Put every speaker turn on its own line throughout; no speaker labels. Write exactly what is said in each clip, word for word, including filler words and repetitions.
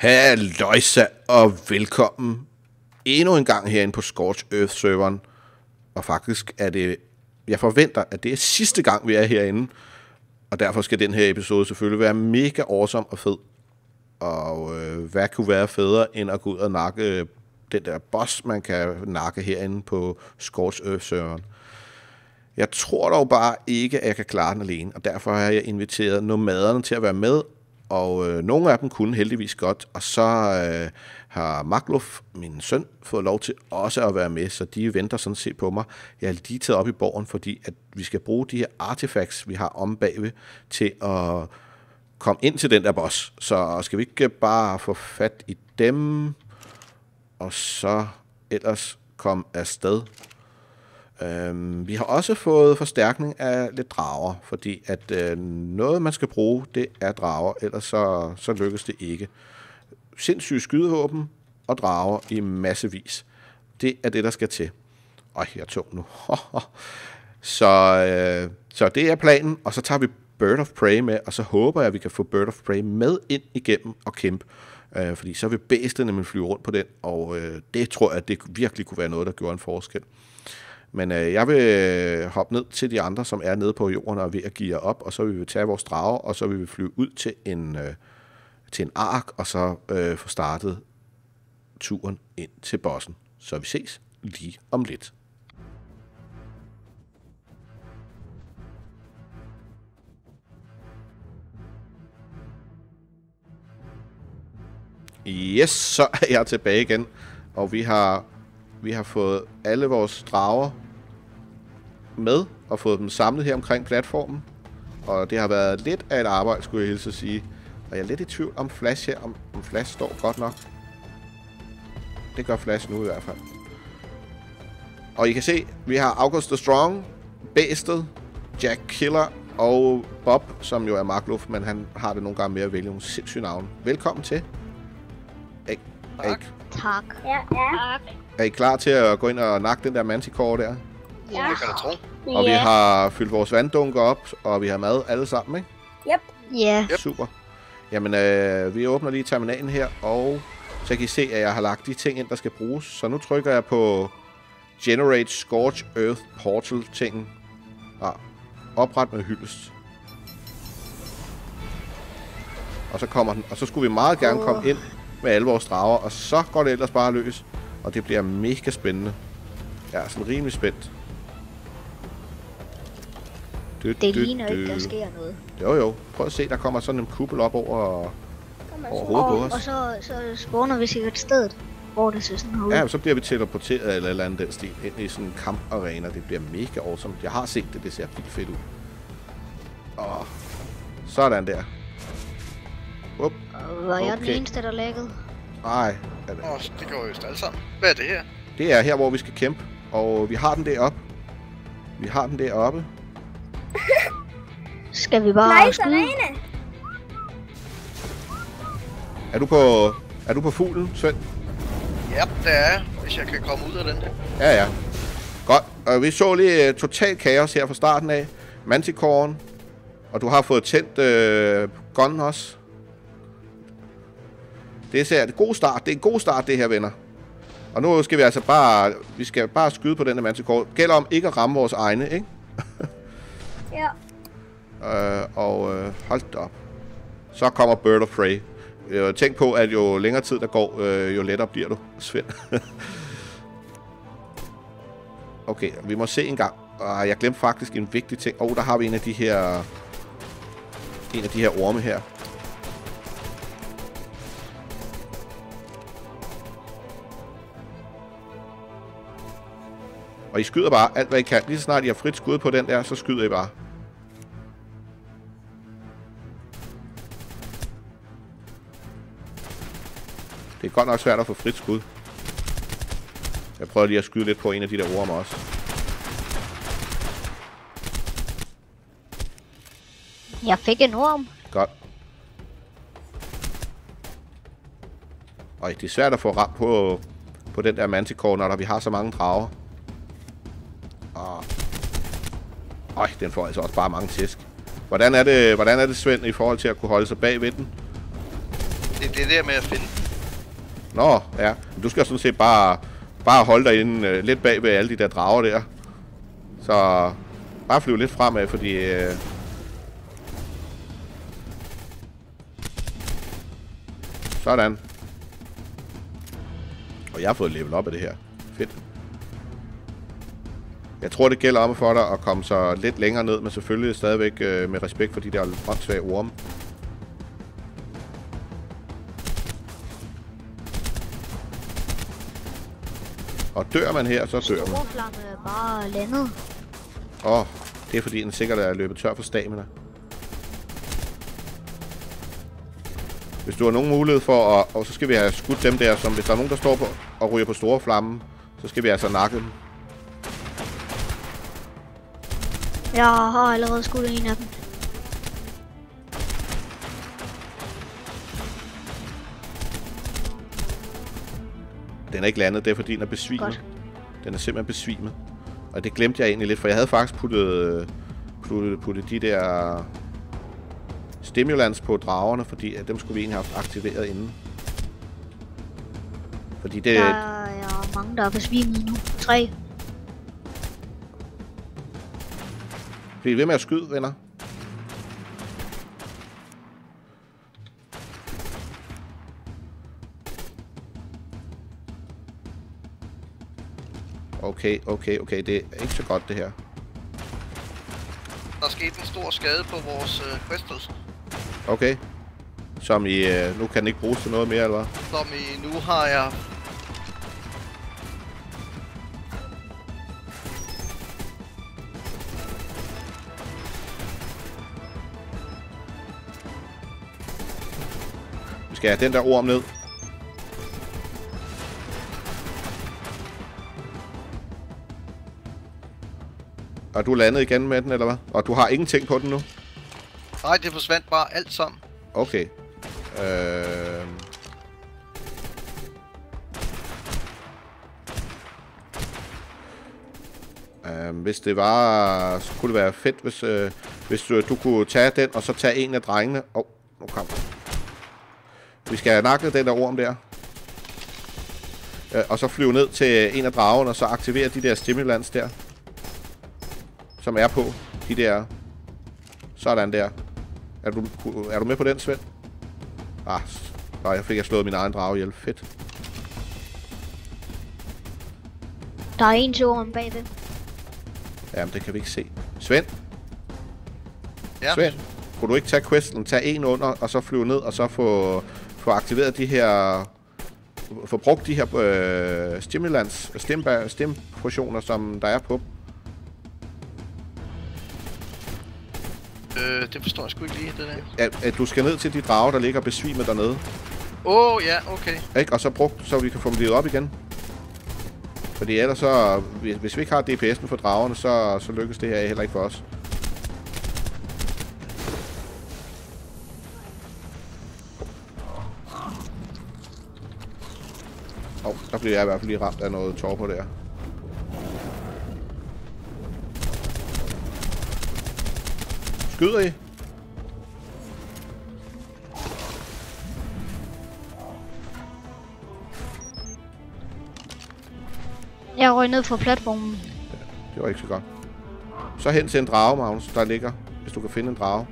Halløjsa og velkommen endnu en gang herinde på Scorched Earth-serveren. Og faktisk er det, jeg forventer, at det er sidste gang, vi er herinde. Og derfor skal den her episode selvfølgelig være mega awesome og fed. Og øh, hvad kunne være federe, end at gå ud og nakke den der boss, man kan nakke herinde på Scorched Earth-serveren. Jeg tror dog bare ikke, at jeg kan klare den alene. Og derfor har jeg inviteret nomaderne til at være med. Og øh, nogle af dem kunne heldigvis godt, og så øh, har Magluf, min søn, fået lov til også at være med, så de venter sådan set på mig. Jeg er lige taget op i borgen, fordi at vi skal bruge de her artefacts, vi har om bagved, til at komme ind til den der boss. Så skal vi ikke bare få fat i dem, og så ellers komme afsted. Øhm, vi har også fået forstærkning af lidt drager, fordi at øh, noget, man skal bruge, det er drager, ellers så, så lykkes det ikke. Sindssyge skydevåben og drager i massevis. Det er det, der skal til. Øj, jeg er tung nu. så, øh, så det er planen, og så tager vi Bird of Prey med, og så håber jeg, at vi kan få Bird of Prey med ind igennem og kæmpe. Øh, fordi så vil bæstene nemlig flyve rundt på den, og øh, det tror jeg, at det virkelig kunne være noget, der gjorde en forskel. Men øh, jeg vil hoppe ned til de andre, som er nede på jorden og er ved at give op, og så vil vi tage vores drager, og så vil vi flyve ud til en, øh, til en ark, og så øh, få startet turen ind til bossen. Så vi ses lige om lidt. Yes, så er jeg tilbage igen, og vi har... Vi har fået alle vores drager med og fået dem samlet her omkring platformen. Og det har været lidt af et arbejde, skulle jeg hilse at sige. Og jeg er lidt i tvivl om Flash her, om, om Flash står godt nok. Det gør Flash nu i hvert fald. Og I kan se, vi har August the Strong, Bæstet, Jack Killer og Bob, som jo er Magluf, men han har det nogle gange med at vælge nogle sindssyge navne. Velkommen til. Er, er,
Tak.
Ja, ja.
Er I klar til at gå ind og nakke den der manticore der?
Ja.
Det kan du tro.
Og vi
Ja.
har fyldt vores vanddunker op, og vi har mad alle sammen, ikke?
Yep.
Ja.
Yep.
Super. Jamen, øh, vi åbner lige terminalen her, og så kan I se, at jeg har lagt de ting ind, der skal bruges. Så nu trykker jeg på Generate Scorched Earth Portal-tingen. Ah, opret med hyldest. Og så kommer den, og så skulle vi meget gerne
Åh.
komme ind med alle vores drager, og så går det ellers bare løs. Og det bliver mega spændende. Jeg er sådan rimelig spændt. Du,
Det
du,
ligner
du.
ikke, der sker noget.
Jo jo, prøv at se, der kommer sådan en kuppel op over, over hovedet på
Og,
os.
og så, så spawner vi sikkert stedet, hvor det ser sådan her ud.
Ja, så bliver vi teleporteret eller eller andet den stil ind i sådan en kamparena. Det bliver mega awesome. Jeg har set det, det ser vildt fedt ud. Og sådan der. Up.
Og var jeg den
Okay.
eneste, der lækkede?
Nej, er det.
Åh, det går jo alle sammen. Hvad er det her?
Det er her, hvor vi skal kæmpe. Og vi har den deroppe. Vi har den deroppe.
Skal vi bare
Nice
skyde?
arena.
Er du på, er du på fuglen, Svend?
Ja, det er jeg, hvis jeg kan komme ud af den her.
Ja, ja. Godt. Og vi så lige uh, total kaos her fra starten af. Manticoren. Og du har fået tændt uh, gunnen også. Det ser, det er en god start. Det er en god start, det her, venner. Og nu skal vi altså bare, vi skal bare skyde på den her manticore. Gælder om ikke at ramme vores egne, ikke?
Ja.
uh, og uh, hold da op. Så kommer Bird of Prey. Uh, tænk på, at jo længere tid der går, uh, jo lettere bliver du, Svend. Okay, vi må se en gang. Uh, jeg glemte faktisk en vigtig ting. Åh, oh, der har vi en af de her... En af de her orme her. Og I skyder bare alt, hvad I kan. Lige så snart I har frit skud på den der, så skyder I bare. Det er godt nok svært at få frit skud. Jeg prøver lige at skyde lidt på en af de der orme også.
Jeg fik en orm.
Godt. Øj, det er svært at få ramt på, på den der manticore, når der vi har så mange drager. Og... Øj, den får altså også bare mange tæsk. Hvordan er det, hvordan er det, Svend, i forhold til at kunne holde sig bag ved den?
Det er det der med at finde.
Nå, ja. Du skal sådan set bare, bare holde dig inde øh, lidt bag ved alle de der drager der. Så bare flyve lidt fremad, fordi... Øh, sådan. Og jeg har fået level op af det her. Fedt. Jeg tror, det gælder om for dig at komme så lidt længere ned, men selvfølgelig stadigvæk øh, med respekt for de der åndssvage orme. Og dør man her, så dør man.
Storflamme er bare landet.
Åh, oh, det er fordi den sikkert er løbet tør for stamina. Hvis du har nogen mulighed for at... Og så skal vi have skudt dem der, som hvis der er nogen, der står på og ryger på store flammen, så skal vi altså nakke dem.
Jeg har allerede skudt en af dem.
Den er ikke landet, det er fordi den er besvimet.
Godt.
Den er simpelthen besvimet. Og det glemte jeg egentlig lidt, for jeg havde faktisk puttet, puttet, puttet de der stimulans på dragerne, fordi at dem skulle vi egentlig have haft aktiveret inden. Fordi det...
Der er mange, der er besvimet nu. Tre.
Bliv ved med at skyde, venner. Okay, okay, okay. Det er ikke så godt, det her.
Der er sket en stor skade på vores øh, crystals.
Okay. Som i... Øh, nu kan den ikke bruges til noget mere, eller hvad?
Som i nu har jeg...
Vi skal have den der orm ned. Og du er landet igen med den, eller hvad? Og du har ingenting på den nu?
Nej, det forsvandt bare alt sammen.
Okay. Øh... Øh, hvis det var... Så kunne det være fedt, hvis, øh, hvis du, du kunne tage den, og så tage en af drengene. Åh, oh, nu kom. Vi skal have nakket den der orm der. Øh, og så flyve ned til en af dragerne, og så aktivere de der stimulans der. Som er på. De der... Sådan der. Er du, er du med på den, Svend? Ah, nej, jeg fik jeg slået min egen drage ihjel. Fedt.
Der er en til orm bagved.
Jamen, det kan vi ikke se. Svend?
Ja.
Svend? Kunne du ikke tage questen, tage en under, og så flyve ned, og så få, få aktiveret de her... Få brugt de her øh, stimulans, stim, stim-portioner, som der er på?
Øh, det forstår jeg sgu ikke lige, det der.
At, at du skal ned til de drager, der ligger besvimet dernede.
Åh, oh, ja, okay.
Ikke? Og så brugt, så vi kan få dem livet op igen. Fordi ellers så... Hvis, hvis vi ikke har D P S'en for dragerne, så, så lykkes det her heller ikke for os. Åh, oh, der bliver jeg i hvert fald lige ramt af noget tår på der. Skyder I?
Jeg røg ned fra platformen.
Ja, det var ikke så godt. Så hen til en drage, Magnus, der ligger, hvis du kan finde en drage.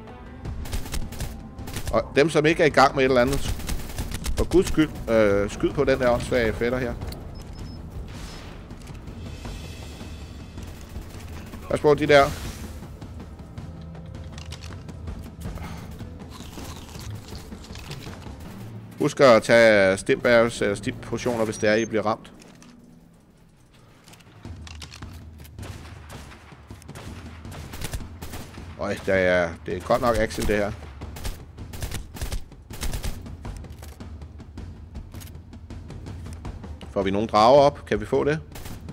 Og dem, som ikke er i gang med et eller andet, for guds skyld, øh, skyd på den der åndssvage fætter her. Pas på de der. Husk at tage stimbærs eller stimpotioner, hvis det er, I bliver ramt. Øj, der er, det er godt nok action, det her. Får vi nogle drager op? Kan vi få det?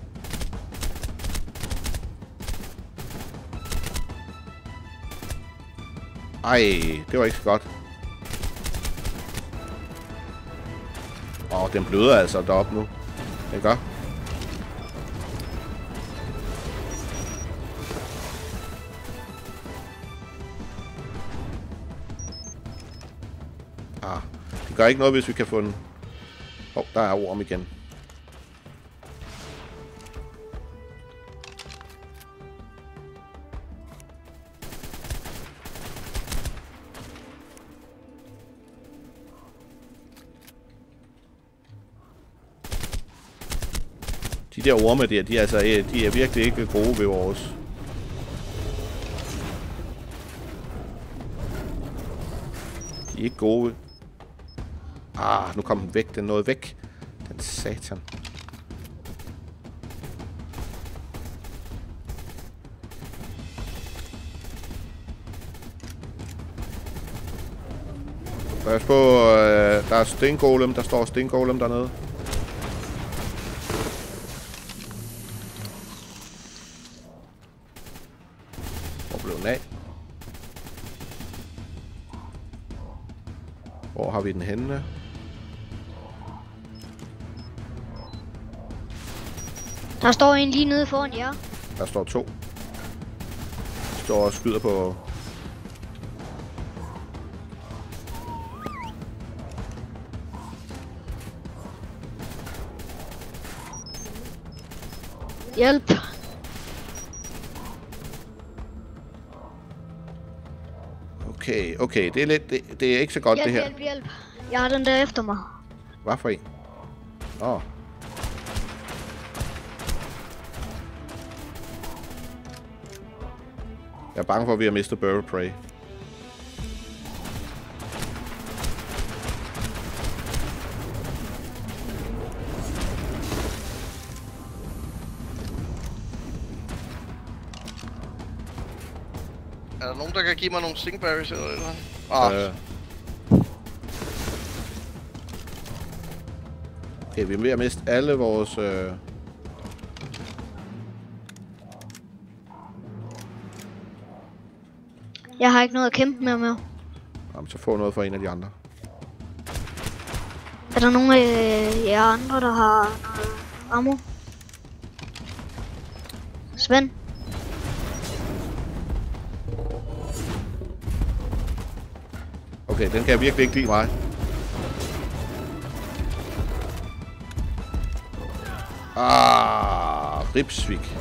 Ej, det var ikke så godt. Åh, oh, den bløder altså deroppe nu. Den gør. Ah, det gør ikke noget, hvis vi kan få en... Åh, oh, der er orm igen. De der orme der, de er, altså, de er virkelig ikke gode ved vores. De er ikke gode. Ah, nu kom den væk. Den nåede væk. Den satan. Pas på, øh, der er stengolem. Der står stengolem dernede. Hvor blev den af? Hvor har vi den henne?
Der står en lige nede foran jer.
Der står to. Der står og skyder på...
Hjælp.
Okay, okay. Det er lidt... Det, det er ikke så godt,
Hjælp,
det her.
hjælp, hjælp. Jeg har den der efter mig.
Hvad for en? Åh. Oh. Jeg er bange for, at vi har mistet Bird of Prey.
Er der nogen, der kan give mig nogle stingberries eller eller andet?
Øh. Okay, vi er ved at miste alle vores... Øh...
Jeg har ikke noget at kæmpe med mere.
Jamen, så få noget for en af de andre.
Er der nogen af jer andre, der har noget ammo? Svend?
Okay, den kan jeg virkelig ikke lide mig. Ah, ripsvik.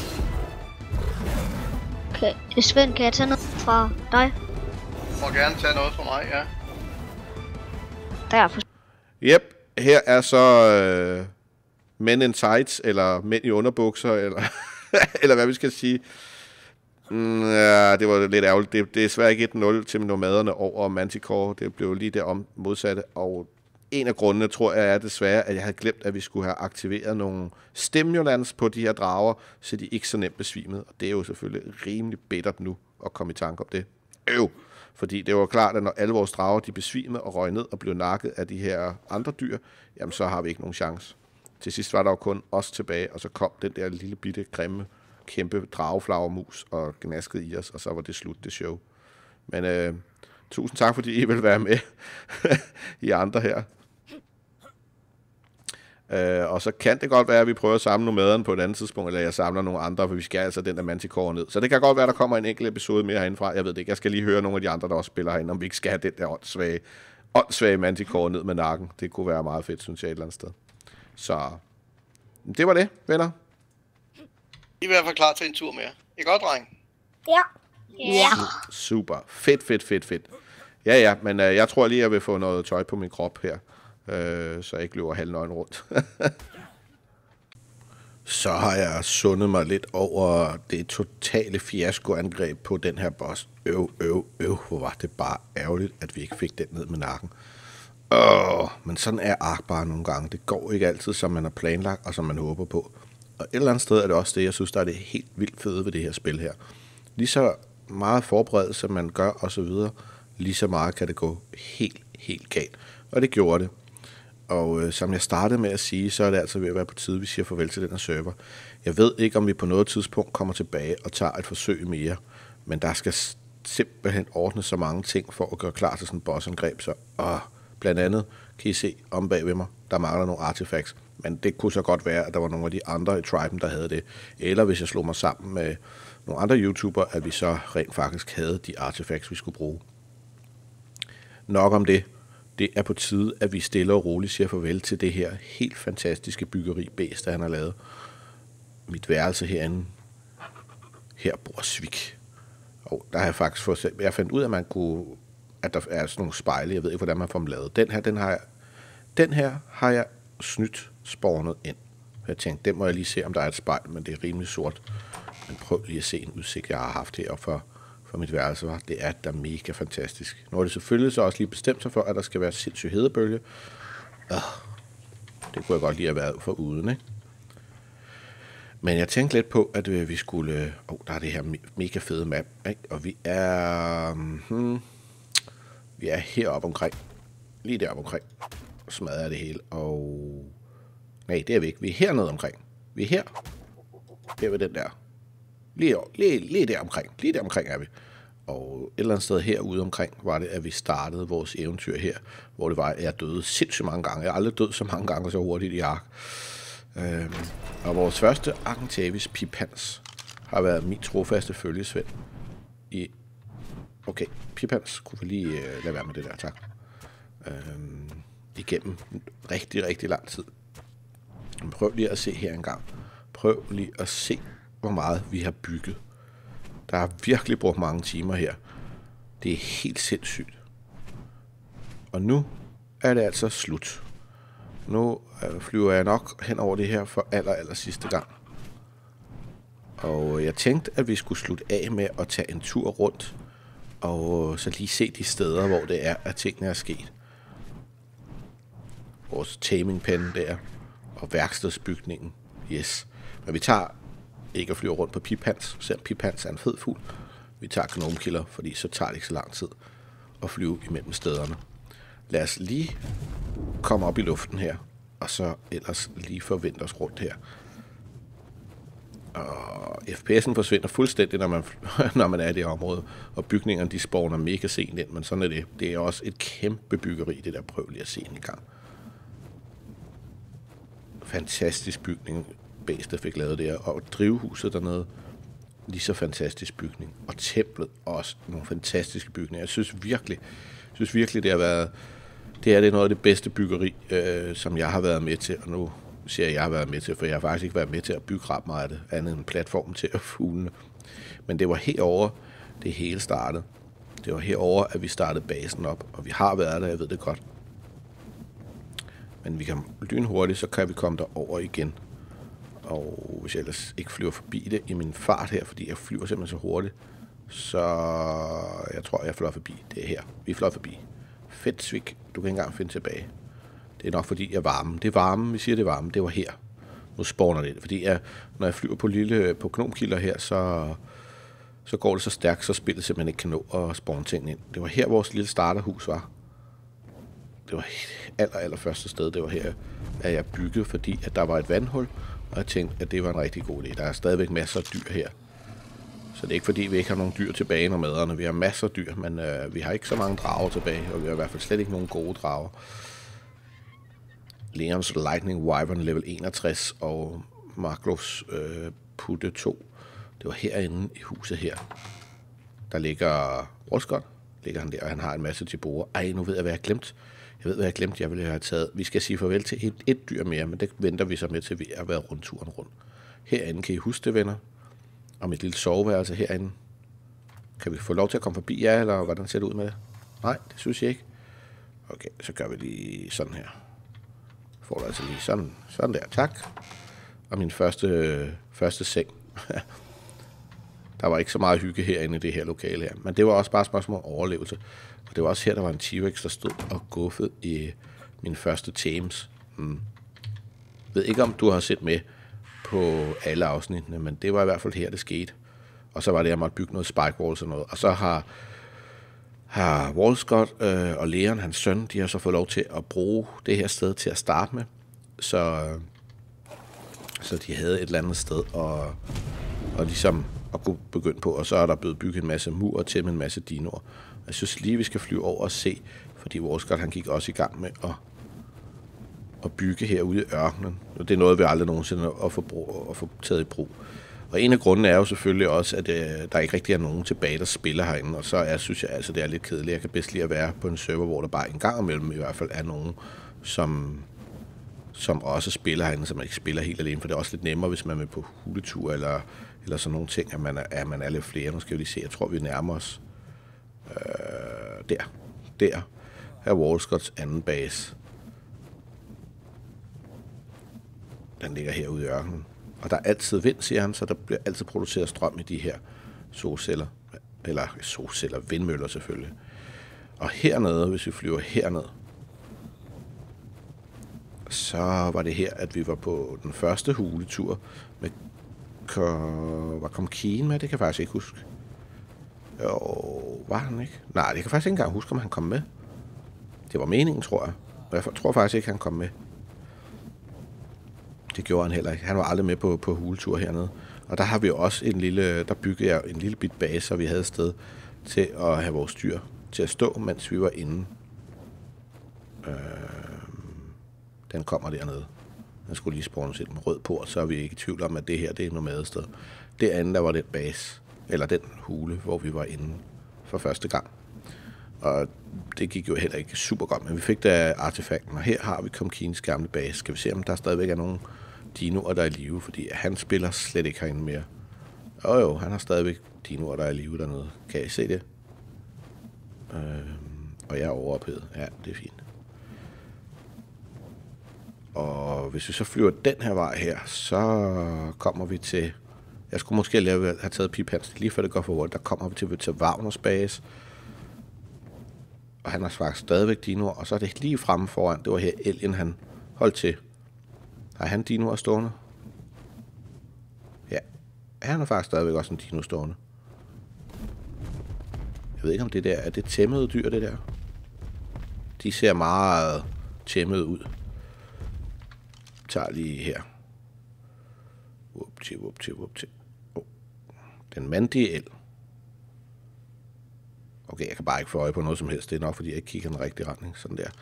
Okay, Svend, kan jeg tage noget fra dig?
Må gerne tage noget fra mig, ja.
Der er for...
Yep, her er så øh, Men in Tights, eller Mænd i underbukser, eller, eller hvad vi skal sige. Mm, ja, det var lidt ærgerligt. Det, det er svært ikke et nul til nomaderne over Manticore. Det blev lige det om modsatte. Og en af grundene, tror jeg, er desværre, at jeg havde glemt, at vi skulle have aktiveret nogle stimulans på de her drager, så de ikke så nemt besvimede. Og det er jo selvfølgelig rimelig bittert nu at komme i tanke om det. Øv! Fordi det var klart, at når alle vores drager de besvimede og røg ned og blev nakket af de her andre dyr, jamen så har vi ikke nogen chance. Til sidst var der jo kun os tilbage, og så kom den der lille bitte, grimme, kæmpe drageflagermus og gnaskede i os, og så var det slut, det show. Men øh, tusind tak, fordi I vil være med, I andre her. Øh, og så kan det godt være, at vi prøver at samle nomaderne på et andet tidspunkt, eller jeg samler nogle andre, for vi skal altså den der Manticore ned. Så det kan godt være, at der kommer en enkelt episode mere herindefra. Jeg ved det ikke. Jeg skal lige høre nogle af de andre, der også spiller herinde, om vi ikke skal have den der åndssvage, åndssvage Manticore ned med nakken. Det kunne være meget fedt, synes jeg, et eller andet sted. Så det var det, venner.
I er i hvert fald klar til en tur mere. I godt, dreng?
Ja. Ja.
Super. Fedt, fedt, fedt, fedt. Ja, ja, men øh, jeg tror lige, jeg vil få noget tøj på min krop her. Øh, så jeg ikke løber halvnøgen rundt. Så har jeg sundet mig lidt over det totale fiaskoangreb på den her boss. Øv, øv, øv. Hvor var det bare ærgerligt, at vi ikke fik den ned med nakken. Åh, men sådan er Ark bare nogle gange. Det går ikke altid, som man har planlagt, og som man håber på. Og et eller andet sted er det også det, jeg synes, der er det helt vildt fede ved det her spil her. Lige så meget forberedelse, man gør, og så videre, lige så meget kan det gå helt, helt galt. Og det gjorde det. Og øh, som jeg startede med at sige, så er det altså ved at være på tide, vi siger farvel til den her server. Jeg ved ikke, om vi på noget tidspunkt kommer tilbage og tager et forsøg mere, men der skal simpelthen ordne så mange ting for at gøre klar til sådan en bossangreb. Så åh, blandt andet kan I se om bag ved mig, der mangler nogle artifacts, men det kunne så godt være, at der var nogle af de andre i triben, der havde det. Eller hvis jeg slog mig sammen med nogle andre YouTubere, at vi så rent faktisk havde de artifacts, vi skulle bruge. Nok om det. Det er på tide, at vi stille og roligt siger farvel til det her helt fantastiske byggeri, Bæst, han har lavet. Mit værelse herinde. Her bor Svik. Og der har jeg faktisk fået... Jeg fandt ud af, at man kunne... At der er sådan nogle spejle. Jeg ved ikke, hvordan man får dem lavet. Den her, den har jeg... Den her har jeg snydt spawnet ind. Jeg tænkte, den må jeg lige se, om der er et spejl, men det er rimelig sort. Men prøv lige at se en udsigt, jeg har haft heroppe for, for mit værelse. Var. Det er da mega fantastisk. Nu er det selvfølgelig så også lige bestemt sig for, at der skal være sindssygt hedebølge. Øh, det kunne jeg godt lige have været for uden, ikke? Men jeg tænkte lidt på, at øh, vi skulle... Åh, oh, der er det her mega fede map, ikke? Og vi er... Hmm, vi er heroppe omkring. Lige deroppe omkring. Smadrer det hele, og... Nej, det er vi ikke. Vi er hernede omkring. Vi er her. Her ved den der. Lige, lige, lige der omkring. Lige der omkring er vi. Og et eller andet sted herude omkring var det, at vi startede vores eventyr her, hvor det var, at jeg døde sindssygt mange gange. Jeg har aldrig død så mange gange så hurtigt i Ark. Øhm, og vores første Argentavis Pipans har været min trofaste følgesvend i... Okay, Pipans kunne vi lige uh, lade være med det der, tak. Øhm, igennem rigtig, rigtig lang tid. Men prøv lige at se her engang. Prøv lige at se, hvor meget vi har bygget. Der har virkelig brugt mange timer her. Det er helt sindssygt. Og nu er det altså slut. Nu øh, flyver jeg nok hen over det her for aller, aller sidste gang. Og jeg tænkte, at vi skulle slutte af med at tage en tur rundt. Og så lige se de steder, hvor det er, at tingene er sket. Vores taming pen der. Og værkstedsbygningen. Yes. Men vi tager ikke at flyve rundt på Pipans, selvom Pipans er en fed fugl. Vi tager Gnome Killer, fordi så tager det ikke så lang tid at flyve imellem stederne. Lad os lige komme op i luften her, og så ellers lige forvente os rundt her. Og F P S'en forsvinder fuldstændig, når man, når man er i det område, og bygningerne de spawner mega sent ind, men sådan er det. Det er også et kæmpe byggeri, det der. Prøv lige at se en gang. Fantastisk bygning, Bæstet fik lavet der, og drivhuset dernede, lige så fantastisk bygning, og templet også nogle fantastiske bygninger. Jeg synes virkelig, jeg synes virkelig det har været, det er det noget af det bedste byggeri, øh, som jeg har været med til, og nu siger jeg, jeg har været med til, for jeg har faktisk ikke været med til at bygge ret meget af det, andet end platformen til at fuglene. Men det var herover det hele startede. Det var herover at vi startede basen op, og vi har været der, jeg ved det godt. Men vi kan lynhurtigt, så kan vi komme derover igen. Og hvis jeg ellers ikke flyver forbi det i min fart her, fordi jeg flyver simpelthen så hurtigt, så jeg tror, jeg flyver forbi. Det er her. Vi flyver forbi. Fedt, Svik. Du kan ikke engang finde tilbage. Det er nok fordi, jeg er varme. Det er varme. Vi siger, det er varme. Det var her. Nu spawner det. Fordi jeg, når jeg flyver på lille på Gnome Killer her, så, så går det så stærkt, så spillet simpelthen ikke kan nå at spawne tingene ind. Det var her, vores lille starterhus var. Det var aller, aller første sted. Det var her, at jeg byggede, fordi at der var et vandhul. Og jeg tænkte, at det var en rigtig god idé. Der er stadigvæk masser af dyr her. Så det er ikke fordi, vi ikke har nogen dyr tilbage når maderne. Vi har masser af dyr, men øh, vi har ikke så mange drager tilbage. Og vi har i hvert fald slet ikke nogen gode drager. Leons Lightning Wyvern level enogtres og Marklovs øh, Putte to. Det var herinde i huset her. Der ligger Wolfscott. Ligger han der, og han har en masse til bord. Ej, nu ved jeg, hvad jeg har glemt. Jeg ved, hvad jeg glemte, jeg ville have taget. Vi skal sige farvel til et, et dyr mere, men det venter vi så med til, vi er været rundturen rundt. Herinde kan I huske det, venner. Og mit lille soveværelse herinde. Kan vi få lov til at komme forbi jer, eller hvordan ser det ud med det? Nej, det synes jeg ikke. Okay, så gør vi lige sådan her. Får du altså lige sådan, sådan der, tak. Og min første, første seng. Der var ikke så meget hygge herinde i det her lokale her. Men det var også bare et spørgsmål om overlevelse. Og det var også her, der var en T-Rex, der stod og guffede i min første Thames. Hmm. Jeg ved ikke, om du har set med på alle afsnittene, men det var i hvert fald her, det skete. Og så var det, jeg måtte bygge noget spike walls og noget. Og så har, har Wolfscott øh, og Leon, hans søn, de har så fået lov til at bruge det her sted til at starte med. Så, øh, så de havde et eller andet sted og, og ligesom at kunne begynde på. Og så er der blevet bygget en masse mur til med en masse dinoer. Jeg synes lige, vi skal flyve over og se, fordi Wolfscott, han gik også i gang med at, at bygge herude i ørkenen. Og det er noget, vi aldrig nogensinde at få, brug, at få taget i brug. Og en af grundene er jo selvfølgelig også, at øh, der ikke rigtig er nogen tilbage, der spiller herinde. Og så er, synes jeg, altså, det er lidt kedeligt. Jeg kan bedst lide at være på en server, hvor der bare en gang imellem i hvert fald er nogen, som, som også spiller herinde, som man ikke spiller helt alene. For det er også lidt nemmere, hvis man er med på huletur eller, eller sådan nogle ting, at man er, at man er lidt flere. Nu skal vi lige se, jeg tror, vi nærmer os øh, der. Der er Walscotts anden base. Den ligger herude i ørkenen. Og der er altid vind, siger han, så der bliver altid produceret strøm i de her solceller. Eller solceller, vindmøller selvfølgelig. Og hernede, hvis vi flyver herned, så var det her, at vi var på den første huletur. Med, var kom Keen med? Det kan jeg faktisk ikke huske. Jo, var han ikke? Nej, det kan jeg faktisk ikke engang huske, om han kom med. Det var meningen, tror jeg. Og jeg tror faktisk ikke, han kom med. Det gjorde han heller ikke. Han var aldrig med på, på huletur hernede. Og der har vi også en lille, der byggede jeg en lille bit base, så vi havde et sted til at have vores dyr til at stå, mens vi var inde. Øh, den kommer dernede. Den skulle lige spawnes ind med rød port, så er vi ikke i tvivl om, at det her det er nomadested. Det andet, der var den base, eller den hule, hvor vi var inde for første gang. Og det gik jo heller ikke super godt, men vi fik da artefakten, og her har vi Comkeens gamle base. Skal vi se, om der stadigvæk er nogle dinoer, der er i live, fordi han spiller slet ikke herinde mere. Jo jo, han har stadigvæk dinoer, der er i live dernede. Kan I se det? Øh, og jeg er overophedet. Ja, det er fint. Og hvis vi så flyver den her vej her, så kommer vi til... Jeg skulle måske have taget Pip-Hans lige før det går forhånd. Der kommer vi til, til Wagners base. Og han har faktisk stadigvæk dinoer. Og så er det lige fremme foran. Det var her Elgen, han holdt til. Har han dinoer stående? Ja. Han har faktisk stadigvæk også en dino stående. Jeg ved ikke, om det der er det tæmmede dyr, det der. De ser meget tæmmede ud. Jeg tager lige her. Whoopty, whoopty, whoopty. Oh. Den mandige el. Okay, jeg kan bare ikke få øje på noget som helst. Det er nok, fordi jeg ikke kigger i den rigtige retning. Sådan der.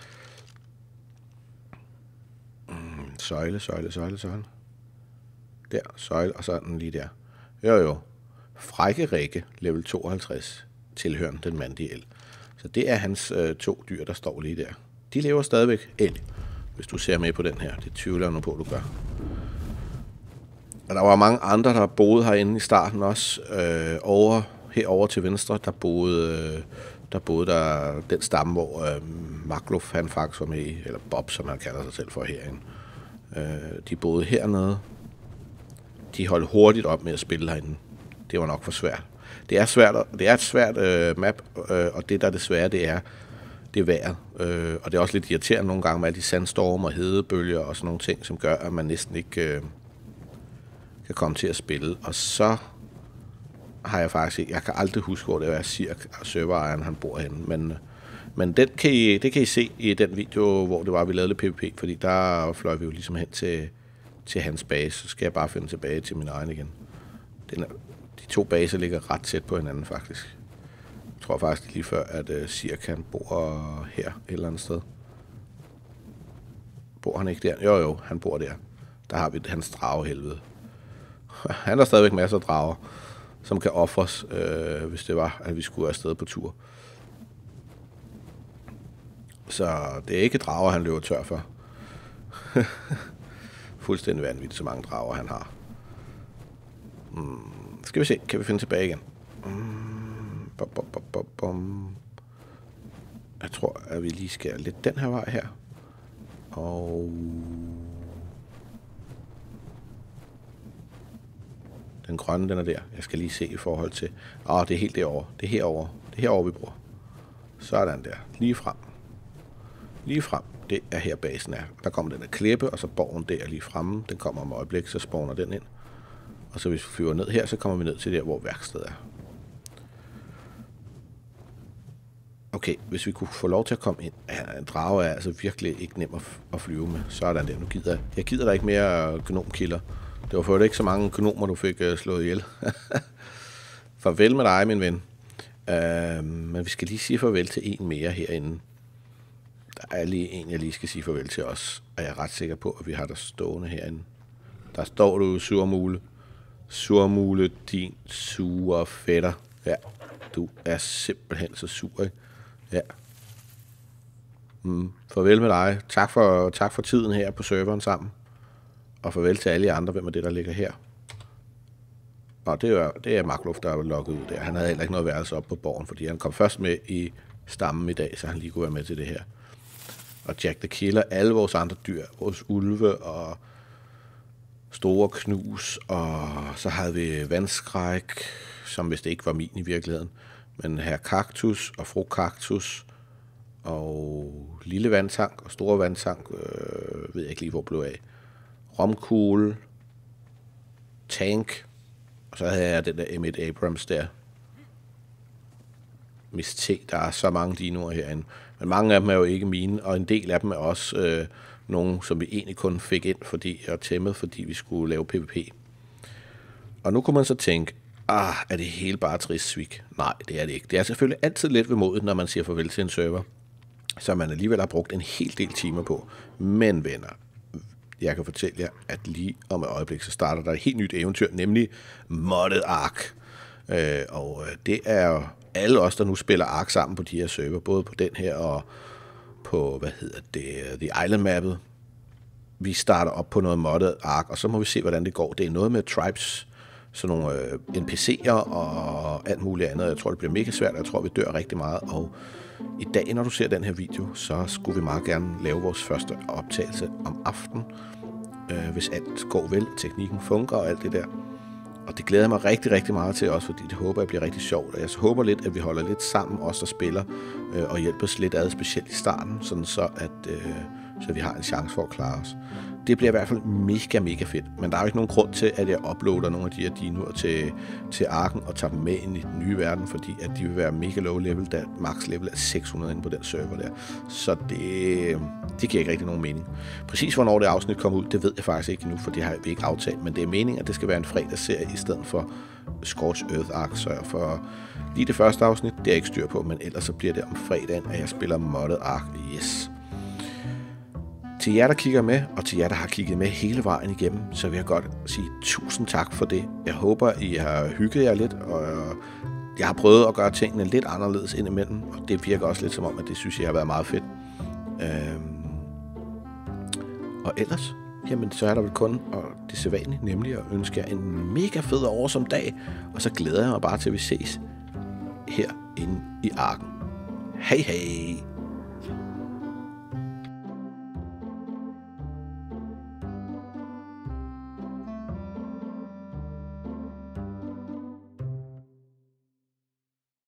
Mm, søjle, søjle, søjle, søjle. Der, søjle, og så den lige der. Jo, jo. Frække Rikke, level tooghalvtreds, tilhørende den mandige el. Så det er hans øh, to dyr, der står lige der. De lever stadigvæk el, hvis du ser med på den her. Det tvivler jeg nu på, du gør. Og der var mange andre, der boede herinde i starten også. Øh, over, herover til venstre, der boede, øh, der boede der den stamme, hvor øh, Makluf, han faktisk var med i, eller Bob, som han kalder sig selv for herinde. Øh, de boede hernede. De holdt hurtigt op med at spille herinde. Det var nok for svært. Det er svært, det er et svært øh, map, øh, og det der er det svære, det er det er vejret. Øh, og det er også lidt irriterende nogle gange med alle de sandstorme og hedebølger og sådan nogle ting, som gør, at man næsten ikke øh, kan komme til at spille. Og så har jeg faktisk ikke, jeg kan aldrig huske, hvor det er, Sirk, serverejeren, han bor henne, men, men den kan I, det kan I se i den video, hvor det var, vi lavede lidt PvP, fordi der fløj vi jo ligesom hen til, til hans base. Så skal jeg bare finde tilbage til min egen igen. Den er, de to baser ligger ret tæt på hinanden, faktisk. Jeg tror faktisk lige før, at uh, Sirk, han bor her et eller andet sted. Bor han ikke der? Jo, jo, han bor der. Der har vi hans dragehelvede. Han har stadigvæk masser af drager, som kan offres, øh, hvis det var, at vi skulle afsted på tur. Så det er ikke drager, han løber tør for. Fuldstændig vanvittigt, så mange drager han har. Hmm. Skal vi se, kan vi finde tilbage igen? Hmm. Bom, bom, bom, bom, bom. Jeg tror, at vi lige skal lidt den her vej her. Og... den grønne, den er der. Jeg skal lige se i forhold til... Åh, det er helt derovre. Det er herovre. Det er herovre, vi bor. Sådan der. Lige frem. Lige frem. Det er her basen er. Der kommer den der klippe, og så borgen der lige fremme. Den kommer om et øjeblik, så spawner den ind. Og så hvis vi flyver ned her, så kommer vi ned til der, hvor værkstedet er. Okay, hvis vi kunne få lov til at komme ind. Ja, en drage er altså virkelig ikke nem at flyve med. Sådan der. Nu gider jeg. Jeg gider der ikke mere gnomkilder. Det var for det ikke så mange gnomer, du fik uh, slået ihjel. Farvel med dig, min ven. Uh, men vi skal lige sige farvel til en mere herinde. Der er lige en, jeg lige skal sige farvel til os. Og jeg er ret sikker på, at vi har der stående herinde. Der står du, surmule. Surmule, din sure fætter. Ja, du er simpelthen så sur, ikke? Ja. Mm, farvel med dig. Tak for, tak for tiden her på serveren sammen. Og farvel til alle andre. Hvem er det, der ligger her? Nå, det er, det er Markluf, der er logget ud der. Han havde heller ikke noget værelse op på borgen, fordi han kom først med i stammen i dag, så han lige kunne være med til det her. Og Jack the Killer, alle vores andre dyr, vores ulve og store knus, og så havde vi vandskræk, som hvis det ikke var min i virkeligheden, men her kaktus og fru kaktus, og lille vandtank og store vandtank, øh, ved jeg ikke lige, hvor blev af. Romkugle, tank, og så havde jeg den der Emmett Abrams der. Miss T, der er så mange dinoer herinde. Men mange af dem er jo ikke mine, og en del af dem er også øh, nogle, som vi egentlig kun fik ind fordi, og tæmmet, fordi vi skulle lave PvP. Og nu kunne man så tænke, ah, er det hele bare trist svig? Nej, det er det ikke. Det er selvfølgelig altid lidt vemodigt, når man siger farvel til en server, som man alligevel har brugt en hel del timer på. Men venner, jeg kan fortælle jer, at lige om et øjeblik, så starter der et helt nyt eventyr, nemlig Modded Ark. Øh, og det er jo alle os, der nu spiller Ark sammen på de her server, både på den her og på, hvad hedder det, The Island Mappet. Vi starter op på noget Modded Ark, og så må vi se, hvordan det går. Det er noget med tribes, sådan nogle øh, N P C'er og alt muligt andet. Jeg tror, det bliver mega svært, og jeg tror, vi dør rigtig meget. Og i dag, når du ser den her video, så skulle vi meget gerne lave vores første optagelse om aftenen, øh, hvis alt går vel, teknikken fungerer og alt det der. Og det glæder jeg mig rigtig, rigtig meget til også, fordi det håber jeg bliver rigtig sjovt. Og jeg håber lidt, at vi holder lidt sammen, os der spiller, øh, og hjælper os lidt ad, specielt i starten, sådan så, at, øh, så vi har en chance for at klare os. Det bliver i hvert fald mega, mega fedt. Men der er jo ikke nogen grund til, at jeg uploader nogle af de her dinoer til, til Arken og tager dem med ind i den nye verden, fordi at de vil være mega low level, da max level er seks hundrede inde på den server der. Så det, det giver ikke rigtig nogen mening. Præcis hvornår det afsnit kommer ud, det ved jeg faktisk ikke endnu, for det har vi ikke aftalt. Men det er meningen, at det skal være en fredagsserie i stedet for Scorched Earth Ark. Så for lige det første afsnit, det er jeg ikke styr på, men ellers så bliver det om fredagen, at jeg spiller Modded Ark. Yes. Til jer, der kigger med, og til jer, der har kigget med hele vejen igennem, så vil jeg godt sige tusind tak for det. Jeg håber, I har hygget jer lidt, og jeg har prøvet at gøre tingene lidt anderledes indimellem, og det virker også lidt som om, at det synes jeg har været meget fedt. Øhm og ellers, jamen så er der vel kun og det sædvanlige, nemlig at ønske jer en mega fed og awesome dag, og så glæder jeg mig bare til, at vi ses herinde i Arken. Hej hej!